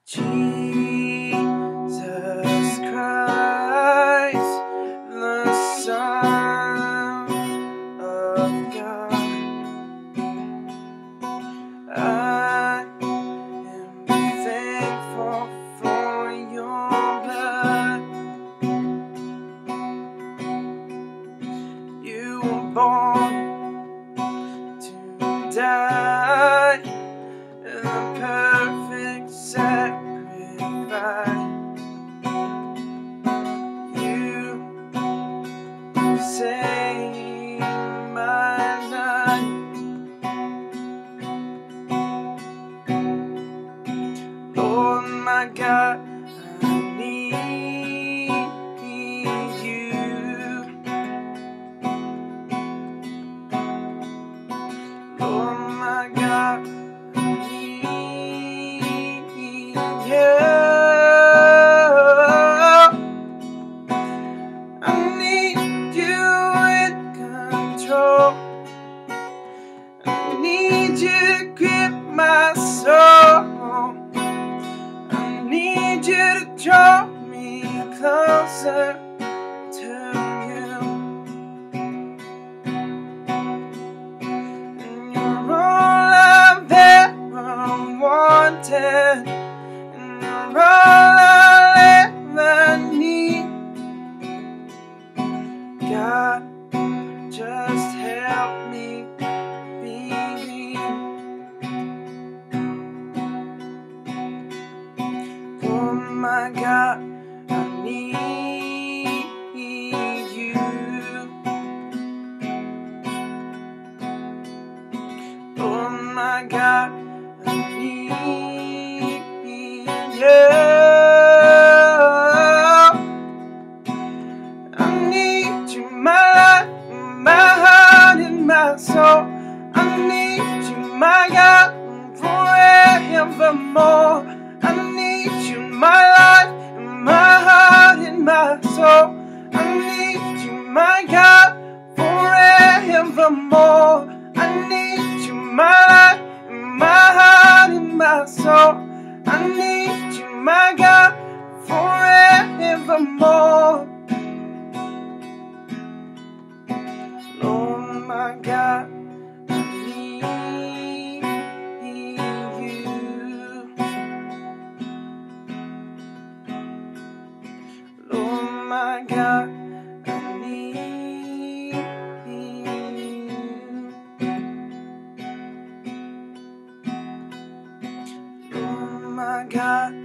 Jesus Christ, the Son of God, I am thankful for your blood. You were born to die, the perfect sacrifice. You saved my life. Lord, my God, I need you. Lord, my God, I need you. I need you in control. I need you to grip my soul. I need you to draw me closer to you. And you're all I've ever wanted, and you're all I'll ever need. God, just help me believe. Oh my God, I need you. Oh my God, I need you. I need you, my life, my heart, and my soul. I need you, my God, forevermore. I need you, my life, my heart, and my soul. I need you, my God, forevermore. I need you, my life, my heart, and my soul. I need you, my God, forevermore. Lord, my God, I need you. Lord, my God, I need you. Lord, my God,